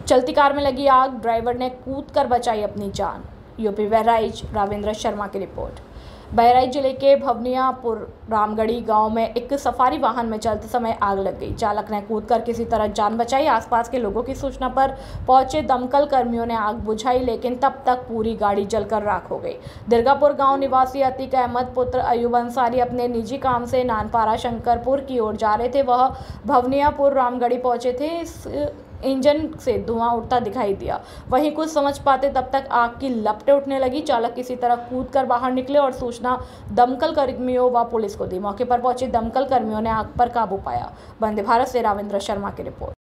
चलती कार में लगी आग, ड्राइवर ने कूदकर बचाई अपनी जान। यूपी बहराइच, राविंद्र शर्मा की रिपोर्ट। बहराइच जिले के भवनियापुर रामगढ़ी गांव में एक सफारी वाहन में चलते समय आग लग गई। चालक ने कूदकर किसी तरह जान बचाई। आसपास के लोगों की सूचना पर पहुंचे दमकल कर्मियों ने आग बुझाई, लेकिन तब तक पूरी गाड़ी जलकर राख हो गई। दिरगापुर गांव निवासी अतीक अहमद पुत्र अयूब अंसारी अपने निजी काम से नानपारा शंकरपुर की ओर जा रहे थे। वह भवनियापुर रामगढ़ी पहुंचे थे। इस इंजन से धुआं उठता दिखाई दिया। वहीं कुछ समझ पाते तब तक आग की लपटें उठने लगी। चालक किसी तरह कूदकर बाहर निकले और सूचना दमकल कर्मियों व पुलिस को दी। मौके पर पहुंचे दमकल कर्मियों ने आग पर काबू पाया। वंदे भारत से राविंद्र शर्मा की रिपोर्ट।